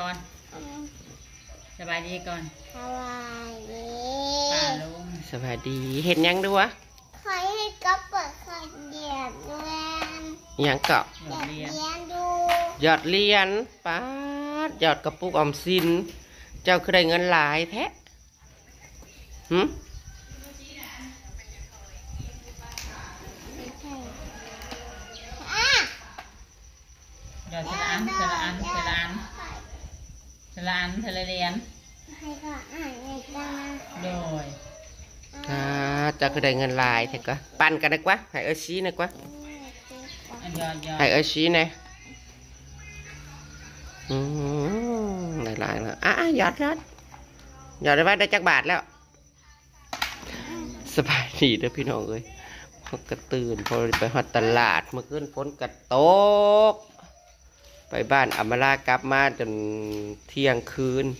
ก่อนสบายดีก่อนสบายดีป้าลุงสบายดีเห็นยังด้วยวะใครให้ก็เปิดขายเหยียดเรียนยังเกาะเหยียดเรียนดูหยอดเหรียญป้าหยอดกระปุกออมสินเจ้าคือได้เงินหลายแท้หืมหยอดเทละอันเทละเหรียญให้ก็อ่านในตาโดยเจ้าคือได้เงินหลายแท้ก็ปั่นกันได้กว่าให้เอ้ชี้นะกว่าให้เอ้ชี้นะหลายแล้วหยอดได้ไหมได้จักบาทแล้วสบายดีเด้อพี่น้องเอ้ยพอกระตื่นพอไปหอดตลาดเมื่อคืนฝนกระตกไปบ้านอำมาลากลับมาจนเที่ยงคืน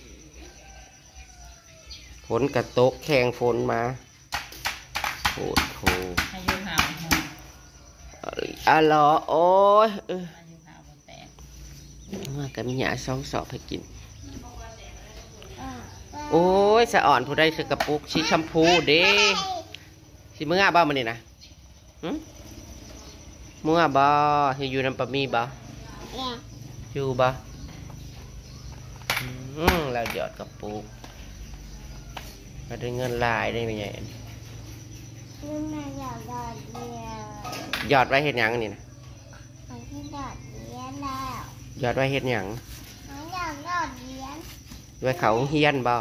ฝนกระตกแข่งฝนมาโอ้โหอายุหาวเหรอโอ้ยว่ากันมีหยา2 สอบให้กินโอ้ยสะอ่อนผู้ใดซื้อกระปุกชีชมพูเด้สิมึงบ้ามันนี่นะมึงบ้าอยู่น้ำปลามีบ้าอยู่บ้าแล้วหยอดกระปุกมาได้เงินลายได้ไหมเนี่ยหยอดไว้เห็ดหยังนี่นะหยอดไว้เห็ดหยังไว้เขาเฮียนบ่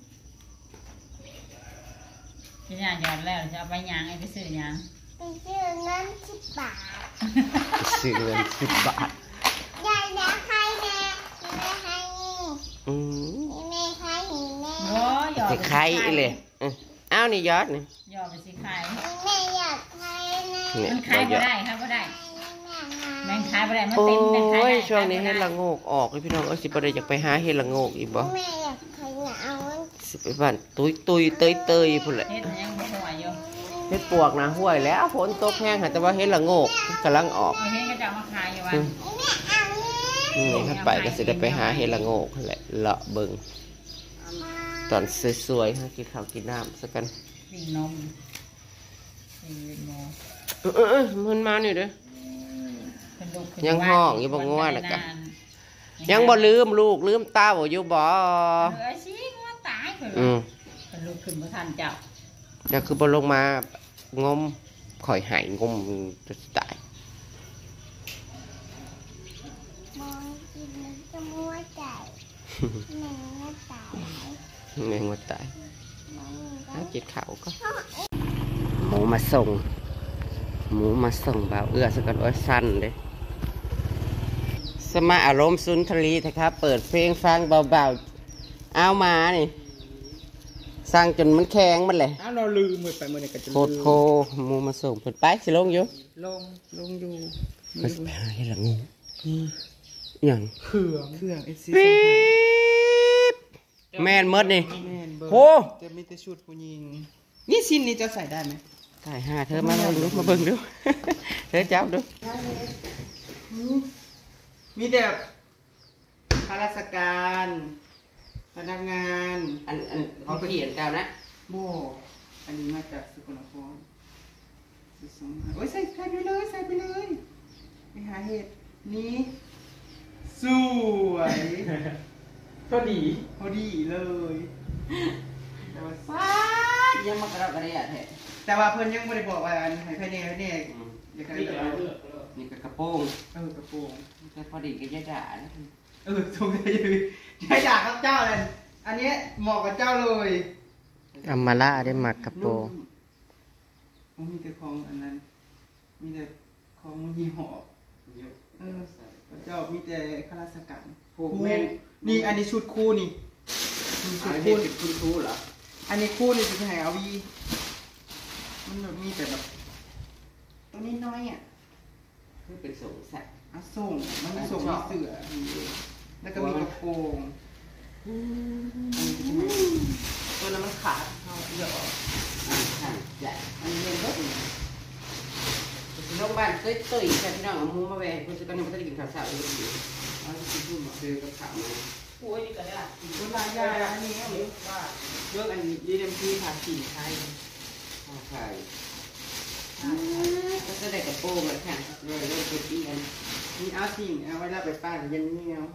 ที่นี่หยอดแล้วจะเอาไปยางไปซื้อยางไปซื้อเงิน10 บาทซื้อเงิน10 บาทยายแม่ให้แม่ให้แม่ให้แม่หยอดไปไข่เลยอ้าวนี่ยอดนี่หยอดไปสิไข่แม่อยากไข่นะมันไข่ไม่ได้ครับไม่ได้แมงไข่ไม่ได้มันเต็มแมงไข่ได้ช่วงนี้เห็ดละโงกออกพี่น้องสิประเดี๋ยวจะไปหาเห็ดละโงกอีกบ่แม่อยากไข่หนาวสิไปบ้านตุยเตยพุ่นแหละเห็ดยังไม่ห่วยอยู่เห็ดปวกนะห่วยแล้วฝนตกแห้งแต่ว่าเห็ดละโงกกำลังออกเห็ดก็จะมาขายอยู่วันถ้าไปก็จะได้ไปหาเห็ดละโงกแหละเลาะเบิ่งตอนสวยๆกินข้าวกินน้ำสักกันวิ่งนมมันมาอยู่เด้อยังห้องอยู่บ่ง่วงนะกันยังบ่ลืมลูกลืมตาบ่อยู่บ่ชี้ง่วงตายเป็นลูกขึ้นมาทันเจ้าจะคือบ่ลงมางมข่อยหายงมจะตายมองกินจะมัวใจแม่งัวตายแม่งัวตายจิตเขาก็หมูมาส่งบ่าวเอื้อสักกันสั้นเลยสมาอารมณ์สุนทรีนะครับเปิดเพลงฟังเบาๆเอามานี่สร้างจนมันแข็งมันเลยเราลืมไปเมื่อไหร่กันจะโคหมูมาส่งเปิดไปสิลงอยู่ลงอยู่มันไปหาให้ละงูอย่างเครื่องปี๊บแมนมดนี่โหจะมีแต่ชุดผู้หญิงนี่ชิ้นนี้จะใส่ได้ไหมใส่เธอมาเบิ่งดูเธอจับดูมีแต่ข้าราชการพนักงานอันเขาเขียนเก่านะโบอันนี้มาจากสุโขทัยโอ้ยใส่ไปเลยไปหาเห็ดนี้สวยพอดีเลยแต่ว่ายังมากระไรแท้แต่ว่าเพื่อนยังไม่ได้บอกว่าให้ใครเนี่ยอยากได้นี่กระโปรงกระโปรงแต่พอดีกับยาด่านะสงสัยยาด่าครับเจ้าเลยอันนี้เหมาะกับเจ้าเลยอัมมาล่าได้หมักกระโปรงมีแต่ของอันนั้นมีแต่ของยี่ห้อเจ้ามีแต่ข้าราชการนี่อันนี้ชุดคู่นี่ชุดคู่เหรออันนี้คู่นี่จะให้เอาวีมันแบบมีแต่แบบตัวนี้น้อยอ่ะคือเป็นส่งแสกส่งมันมีส่งมีเสือแล้วก็มีกระโปรงตัวนั้นมันขาดเขาเยอะใหญ่อันนี้เป็นรถโรงพยาบาลตุ้ยแค่พี่น้องเอามูมาแหวกคุณจะกันยังไม่ได้กินข้าวเช้าเลยเอาที่พูดมาซื้อกับข้าวมาโอ้ยคนลายยาอันนี้เลือกอันนี้ดีเต็มที่ค่ะสีไทยใช่ก็จะได้กระโปรงเลยค่ะเลยเริ่มเป็นปีกันมีเอาสิ่งเอาไว้แล้วไปป้าเย็นเงี้ยว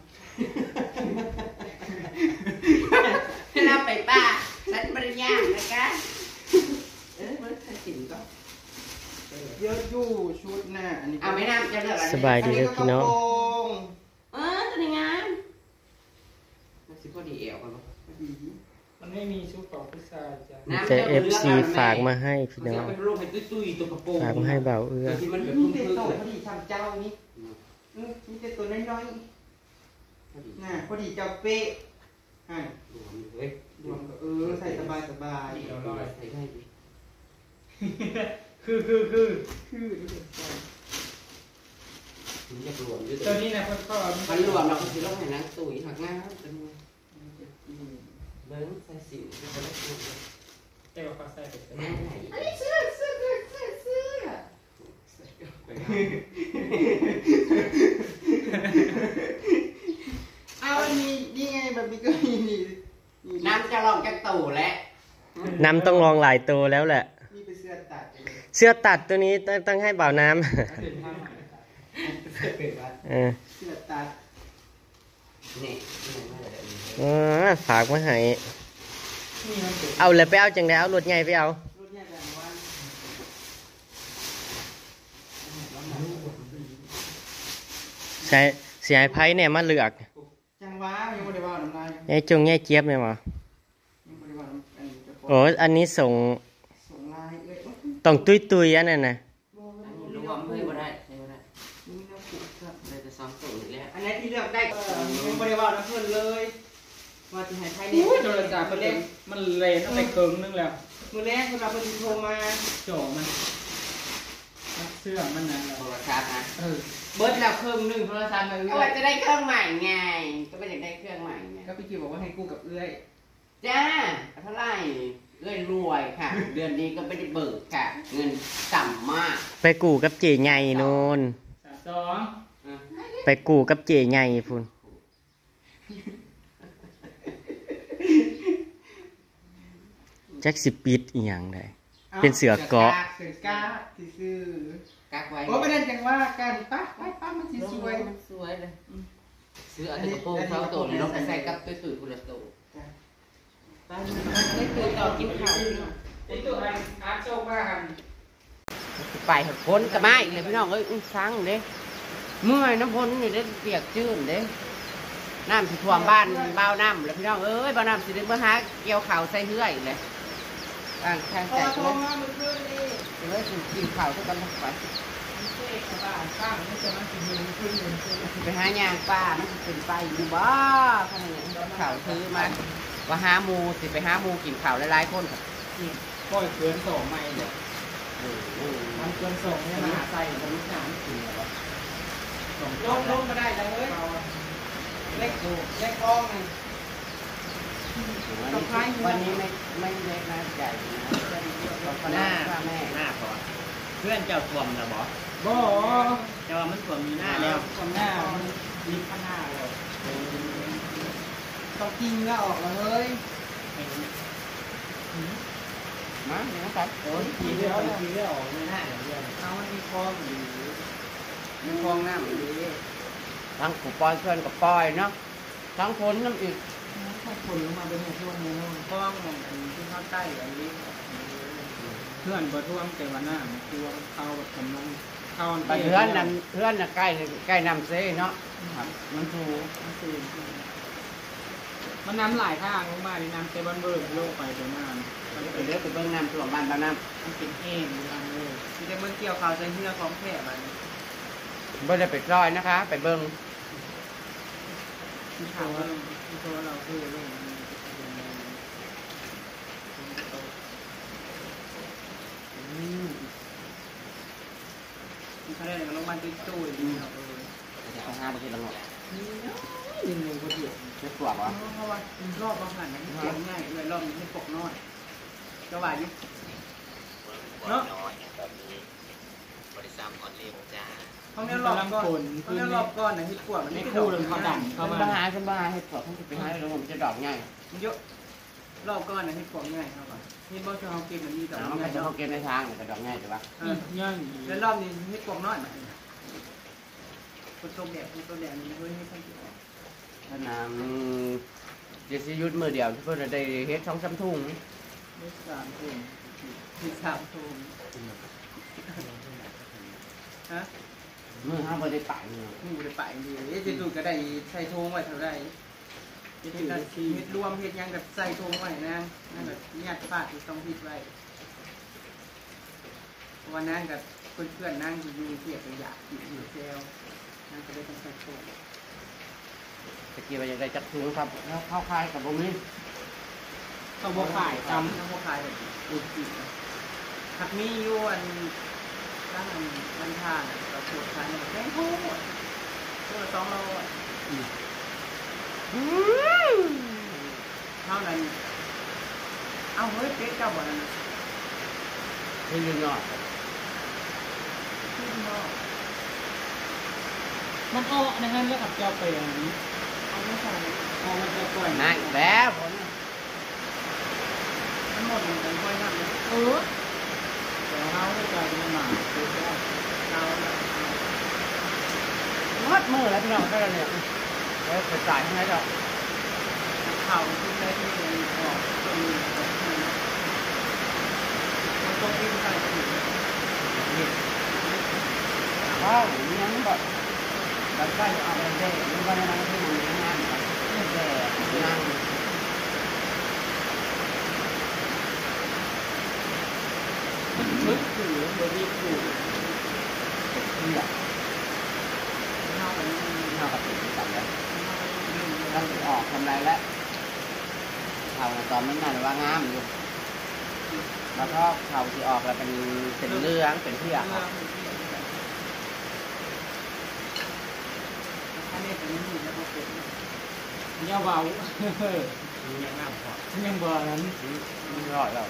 ให้เราไปป้าฉันบริญญานะคะมันสินก็เยอะอยู่ชุดน่ะอันนี้เอาไม่น่าจะเลือกอะไรสบายดีเลยพี่น้องตัวนี้งามมันสิพอดีเอวกันปะมันไม่มีชุดของผู้ชายจ้ะแต่ FC ฝากมาให้พี่น้องเป็นรูปเป็นตุ้ยๆตัวกระโปรงฝากมาให้เบาเอื้อที่มันแบบนี่พุ่งเด็กๆโตเลยพอดีทำเจ้านี่นี่เด็กตัวน้อยๆน่ะพอดีเจ้าเป๊ะให้เฮ้ยรวมก็ใส่สบายสบายเดี๋ยวรอใส่ให้ดิคือคือดูเด็กถึงจะรวมด้วยตัวนี้นะพ่อมันรวมเราก็คือต้องให้นางตุ๋ยหักหน้าเป็นเบิ้งใส่สิวจะได้รวมเจ้าเขาใส่ไปแม่ไหนอันนี้เสื้อเอาอันนี้นี่ไงแบบนี้ก็มีนี่น้ำจะลองจากตู่แล้วน้ำต้องลองหลายตัวแล้วแหละนี่เป็นเสื้อตัดเสื้อตัดตัวนี้ต้องให้เบาน้ำเป็นผ้าไหมเสื้อตัดนี่ฝากมาให้นี่มันเป็นเอาเลยไปเอาจังไดเอารถใหญ่ไปเอารุ่นนี้แบบว่าใช้เสียไพ่เนี่ยมาเลือกจังหวะยังไม่ได้ว่าน้ำลายไอ้จงแง่เจี๊ยบไหมวะยังไม่ได้ว่าน้ำอันนี้จะโอ้อันนี้ส่งส่งลายเอ้ยต้องตุยอันนั้นนะรวมเฮ้ยบ่ได้ใช่บ่ได้นี่น้ำผูกครับเลยจะซ้อมตู่อีกแล้วอันนี้ที่เลือกได้ยังไม่ได้ว่าน้ำเพื่อนเลยว่าจะให้ไทยอุ้ยโทรศัพท์มันเลนเอาไปเกิงนึงแล้วมือแรกเวลาเพื่อนโทรมาโจมันเสื้อมันนั่นแหละโทรศัพท์นะเบิร์ดแล้วเครื่องหนึ่งโทรศัพท์มันก็ว่าจะได้เครื่องใหม่ไงก็ไม่อยากได้เครื่องใหม่ไงก็พี่คิวบอกว่าให้กู้กับเอื้อยจ้าเท่าไหร่เอ้ยรวยค่ะ เดือนนี้ก็ไม่ได้เบิกค่ะ เงินต่ำมากไปกู่กับเจใหญ่นูน 2 ไปกู่กับเจใหญ่พุ่นแจ็คสิปิดอีหยังได้เป็นเสือเกาะเสือกาที่ซื้อกักไว้โอ้ไม่ได้จังว่ากันป้ามันสีสวยมันสวยเลยซื้อเอาแต่กระโปรงเขาตัวนี้ลงไปใส่กับตุ้ยๆคุณละตัวป้าได้ตุ้ยต่อกินข้าวไอ้ตัวอาร์ตโชคบ้ากันไปหัดพ้นกระไม้อีกเลยพี่น้องเอ้ยสั่งเด้เมื่อยน้ำพ้นนี่ได้เปียกชื้นเด้น้ำสิท่วมบ้านบ้าวน้ำเลยพี่น้องเอ้ยบ้าวน้ำสิได้มาหาเกี่ยวข่าวใส่เหื่อยเลยอ่างทางพอแตกโทรเลยมาเมื่อคืนนี้เลยกินข่าวทุกวันไปป้าไม่จะมันกินเงินขึ้นเงินขึ้นไปหายางป้ามันสิเป็นไปอยู่บ้าขนาดนี้ข่าวซื้อมาว่าหาหมูสิไปหาหมูกินข่าวหลายๆคนค่ะปล่อยเกิน2ไม้เลยมันเกิน2เนี่ยมาใส่ตรงนี้3กินแล้วลงมาได้แล้วเฮ้ยเล็กกล้องไงวันนี้ไม่เล็กนะใหญ่นะหน้าแม่หน้าพอเพื่อนเจ้าท่วมนะบอบ่แต่ว่ามันท่วมมีหน้าแล้วคนหน้ามันลิฟต์ข้างหน้าแล้วต้องกินก็ออกแล้วเฮ้ยมาเนี่ยนะครับโอ้ยทีเดียวทีเดียวออกในหน้าอย่างเดียวเอามันมีคลองอยู่มีคลองน้ำดีทั้งกูปล่อยเพื่อนกับปล่อยเนาะทั้งคนน้ำอีกถ้าคนลงมาเป็นช่วงนี้คลองอันที่ภาคใต้อันนี้เพื่อนบ่ท่วมแต่ว่าหน้ามันท่วมเข้าแบบกำลังเข้าไปเพื่อนน่ะใกล้น้ำเซ่เนาะมันถูกมันน้ำหลายทางลงมาในน้ำเตบันเบิร์กลงไปตัวหน้ามันไปเลือกไปเบิ้งน้ำท่วมบ้านบ้านน้มันเป็นเองอยู่ทางเลยที่จะเมื่อเกี่ยวข่าวใจเหื่อของแท้มันำไม่ได้ไปซอยนะคะ ไปเบิ้งที่ตัวเราคือเรื่องเขาได้ลงมาตู้ดีเนาะจะต้องหาไปที่ละหมดยิงงูก็เดียวจะตรวจวะเพราะว่ารอบบางหันมันเสียงง่ายเลยรอบนี้ให้ปกน้อยก็ว่าอยู่เนาะน้อยแบบนี้บริษัทออนเลี้ยงจ้าเขาเนี่ยรอบก่อนเขาเนี่ยรอบก่อนนะเห็ดปวกมันในไม่คู่เลยเขาดันฉัเข้าน มาบ้าฉันบ้าให้ปวดฉันจะไปหาแล้วผมจะดอกใหญ่มันเยอะรอบก่อนนะเห็ดปวกง่ายครับว่าเห็ดบ่ชอบกินมันมีดอกเอาง่ายจะเขาเก็บในทางแต่ดอกใหญ่ใช่ปะย่างแล้วรอบนี้เห็ดปวกน้อยหน่อยคนต้มแดดคนต้มแดดนี่เฮ้ยให้ท่านกินถ้าน้ำจะสิยุดมือเดียวที่เพิ่นได้เฮ็ด2-3ถุงได้3ทุ่มที่3ทุ่มฮะมือห้าบ่ได้ไปเนาะมึงบ่ได้ไปดีจะดูก็ได้ใส่ทงไว้เท่าไรเฮ็ดรวมเฮ็ดยังกับใส่ทงไว้นะนั่นก็ยัดฟาดที่ต้องพิดไว้วันนั้นกับเพื่อนๆนั่งอยู่เกียกอยากกินอยู่แก้วนั่งก็ได้ต้องใส่ทงตะกี้ว่าจะได้จักถุงครับแล้วเข้าคายกับบ่มีเขาบอกขายจำทั้งพวกใครแบบอุดจิหักมีอยู่อันด้านบันทางเราปวดขาเนี่ยแข็งโคตรตัวละ200เท่านั้นเอาเฮ้ยเป็ดเจ้าบ่นั่นคือยังน้อยขึ้นเนาะมันอ้อนะฮะแล้วกับเจ้าไปอันนี้เอาไม่ใส่พอมันจะปล่อยนั่นแล้วผลมันหมดเลยมันค่อยทำเลยแต่เขาได้กลายเป็นหมาตัวแก้วเรามัดมือแล้วพี่น้องก็แล้วเนี่ยแล้วจะจ่ายให้ไหมดอกเข่าขึ้นได้ที่มันออกตรงนี้มันต้องวิ่งใส่ถุงนี่ว้าวยังแบบแบบใกล้จะเอาไปเด้นี่ว่าในนั้นที่มันมีงานแบบแก่นั่งมึกขู่บริขู่นี่แหละเข้าไปนี่เท่ากับติดกันแล้วเราออกทำไรแล้วเขาตอนนั้นน่ะว่างามอยู่แล้วก็เขาที่ออกแล้วเป็นเรื่องเป็นเที่ยครับอันนี้เป็นนี่แล้วก็เป็นเนี่ยเบามีอย่างน้ำพอฉันยังเบอร์นั้นไม่รอดแล้ว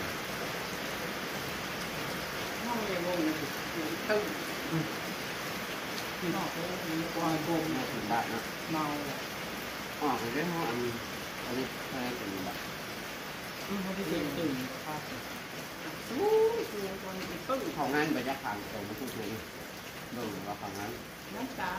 ห้องเรียนวงนี่ตึ้งที่นอกเขามีความโกงมาถึงบ้านนะเมาออกไปเรื่องห้องอันนี้อะไรเป็นแบบเขาที่ตื่นภาพอู้ตัวคนอีกตึ้งของงานไปจะขางตรงมาทุกทีดูว่าของงานน้ำตา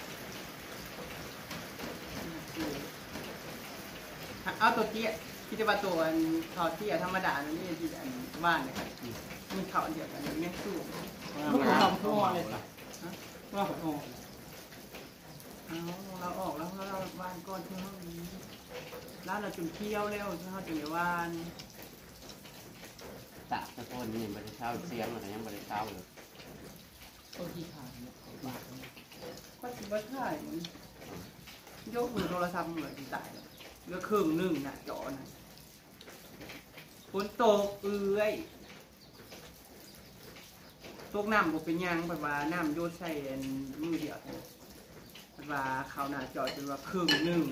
เอาตัวเตี้ยคิดว่าตัวทอเตี้ยธรรมดานี่ที่อันบ้านเนี่ยครับมันเขาเดียวกันแม่สู้มันคือทำทั่วเลยจ้ะว่าขอโทษเอาเราออกแล้วเราบ้านก้อนที่ห้องนี้ร้านเราจุดเที่ยวแล้วที่ห้องจุดว่านตะตะโกนนี่บริเช้าเสียงอะไรยังบริเช้าเลยต้นที่ขาดเนี่ยบาทก็ถือว่าใช่มันยกมือโทรศัพท์เหมือนที่ตายแล้วเหลือครึ่งหนึ่งน่ะจอน่ะฝนตกเอื้อยตกน้ำบ่เป็นยังแบบว่าน้ำโยนใส่มือเดียวแบบว่าเขาหน้าจอจนว่าครึ่งหนึ่ง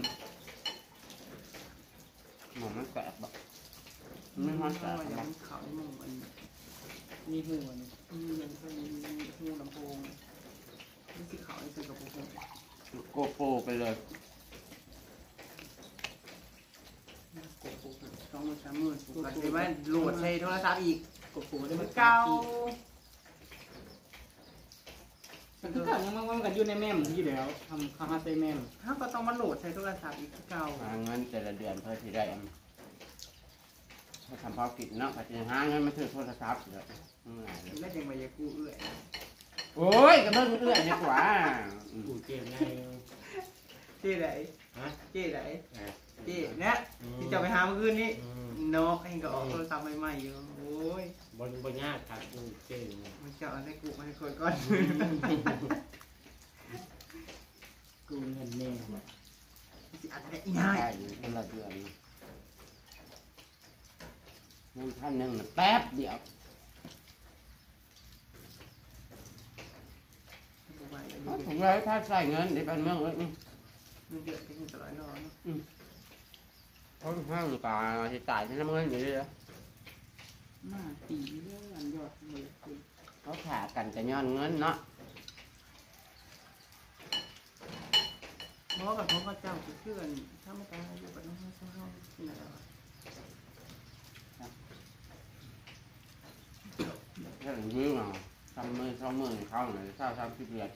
หมอมันแสบแบบไม่ฮอนแสบอนะย่างเขาหมู่มันมีหัวนี่มีเงินเป็นหูลำโพงนี่สิเขาไอ้ซื้อกับผมโกโปรไปเลยโกโก้2,000-3,000ผมก็สิว่าโหลดใส่โทรศัพท์อีกกบหัวได้มัมัน นเก่ามันก็ยังมันกันอยู่ในแม่มที่แล้วทำคาฮาเซแม่มถ้าก็ต้องมาโหลดใส่โทรศัพท์อีกคือเก่าหาเงินแต่ละเดือนเพื่อที่ได้ให้ทำภารกิจเนาะก็จะหาเงินมาซื้อโทรศัพท์เลยง่ายเลยแล้วยังมาอยากูเอื้อยโอ้ยกระเบื้องเอื้อยดีกว่ากูเกมไงเจ๊ไหนฮะเจ๊ไหนเจ๊เนี่ยที่จะไปหาเมื่อคืนนี้เนาะเองก็ออกโทรศัพท์ใหม่ๆอยู่โอ้ยบนยากครับกูเกมมันจะเอาให้กูมาให้คนก่อนกูเงินแม่สิอัดได้ง่ายใช่คนละเดือนเงินพันหนึ่งแป๊บเดียว ผมเลยถ้าใส่เงินในบ้านเมืองเลยมันเดือดเป็นตลอดเนาะเขาห้างกาที่ตายที่น้ำเงินอยู่เลยหน้าตีเรื่องอันยอดเลยเขาขากันจะย้อนเงินเนาะเพราะกับเพราะเขาเจ้าเพื่อนถ้าไม่ตายอยู่กับน้องเขาเศร้าที่ไหนวะแค่ยืมเอาทำมือเข้าเลยเศร้า30 เดือน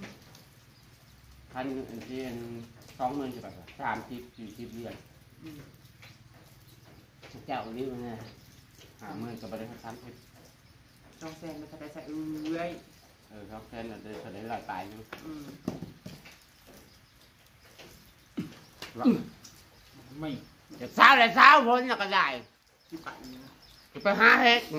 พันเดือน20,000จะแบบ30-40 เดือนเจ้าลิ้วเนี่ย50,000ก็ไปได้แค่30 จองแซงมันจะได้ใส่เอื้อยครับแค่นั้นจะได้หลายปลายนึงไม่จะเศร้าเลยเศร้าพ้นก็ได้ที่ไปนี่จะไปหาเฮ็ด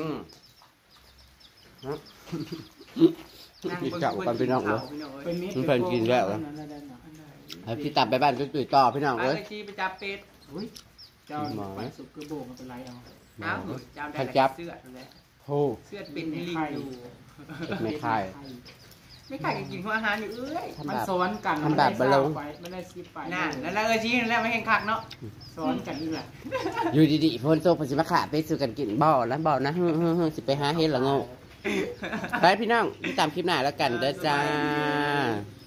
เจ้ากันพี่น้องเลยเป็นมิตรมันเป็นกินแล้วให้พี่ตับไปบ้านตุ้ยต่อพี่น้องเลเลย ยที่ไปจับเป็ดเจ้าไปสุกกระโบกมันเป็นไรเอาเอ้าเจ้าได้เสื้อเลยโธ่เสื้อเป็นลิงอยู่ไม่ค่ายไม่ขายกินหัวอาหารอยู่เอ้ยมันซ้อนกันไม่ได้ซิปไปน่ะแล้วชี้แล้วไม่เห็นคักเนาะซ้อนกันนี่แหละอยู่ดีๆพ้นโซ่พอสิมาขาไปสู่กันกินบ่อแล้วบ่อนะสิไปหาเฮ็ดละโง่ไปพี่น้องติดตามคลิปหน้าแล้วกันเด้อจ้า